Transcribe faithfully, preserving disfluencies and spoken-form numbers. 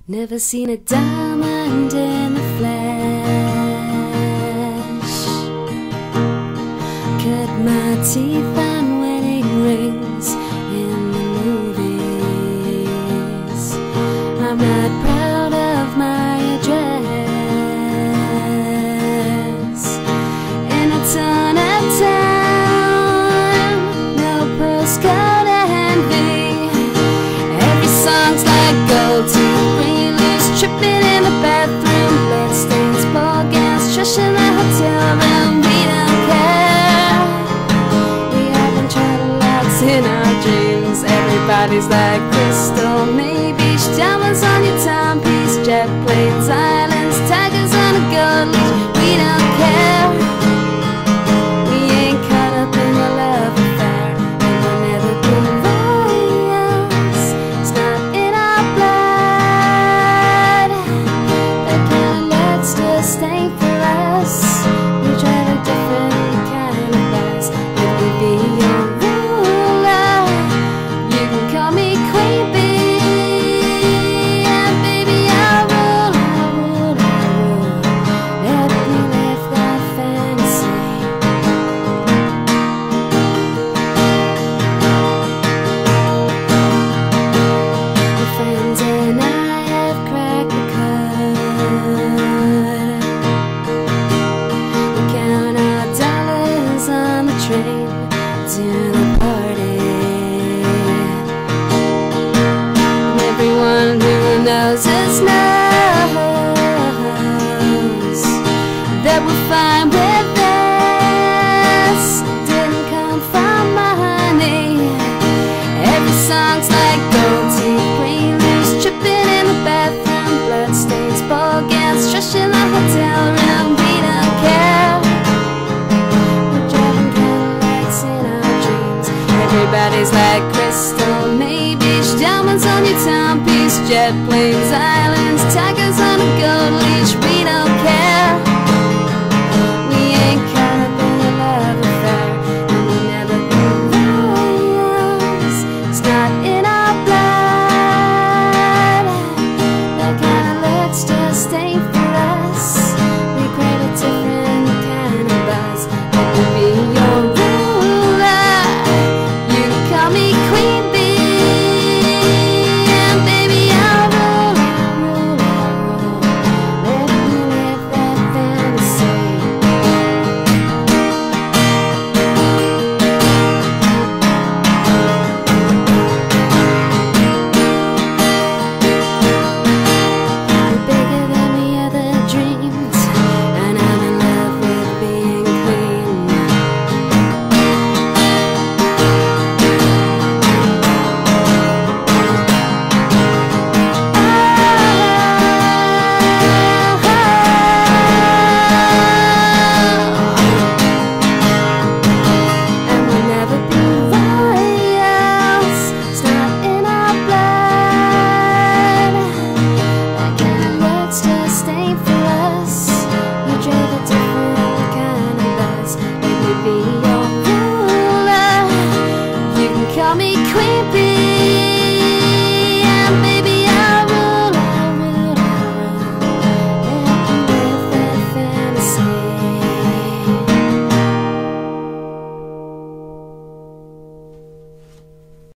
Never seen a diamond in the flesh. Cut my teeth on wedding rings in the movies. I'm not proud of my address. In a ton of time, no postcode envy. Every song's like gold teeth. Tripping in the bathroom, blood stains, ball gowns, trash in the hotel room. We don't care. We haven't tried lots in our dreams. Everybody's like crystal, maybe diamonds on your timepiece, jet planes, islands, tigers on a gold leash. We don't care. We ain't caught up in the love affair, and we'll never be royals. It's not in our blood. Stay for us. We drive a different kind of bus. Let me be your ruler. You can call me Queen Bee, and baby I'll rule, I'll rule, I'll rule. Let me live that fantasy. My friends and I have cracked the code. Train to the party, and everyone who knows us knows that we're fine with this. Didn't come from money. Every song's like gold teeth, preludes, tripping in the bathroom, blood stains, ball gowns, trash in the hotel room. We don't care. Everybody's like crystal, maybe diamonds on your timepiece, jet planes, islands, tigers on a gold leash. We don't care. We ain't caught up in a love affair, and we'll never be royals. It's not in our blood. That kind of looks just ain't for us. We crave a different kind of buzz. Let me be your call me Queen Bee.